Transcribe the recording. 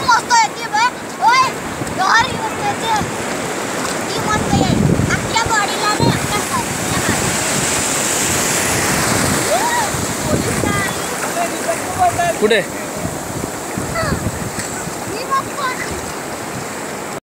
मस्त येते बे ओय गाडी येते ही मस्त आहे आपल्या बॉडीला नाही आपल्या शरीराला कुठे